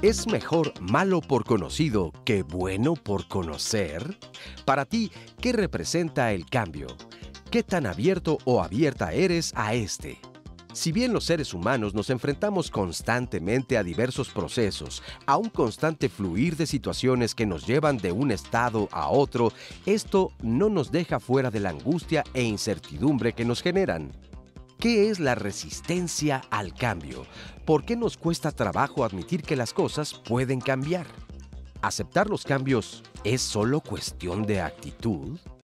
¿Es mejor malo por conocido que bueno por conocer? Para ti, ¿qué representa el cambio? ¿Qué tan abierto o abierta eres a este? Si bien los seres humanos nos enfrentamos constantemente a diversos procesos, a un constante fluir de situaciones que nos llevan de un estado a otro, esto no nos deja fuera de la angustia e incertidumbre que nos generan. ¿Qué es la resistencia al cambio? ¿Por qué nos cuesta trabajo admitir que las cosas pueden cambiar? ¿Aceptar los cambios es solo cuestión de actitud?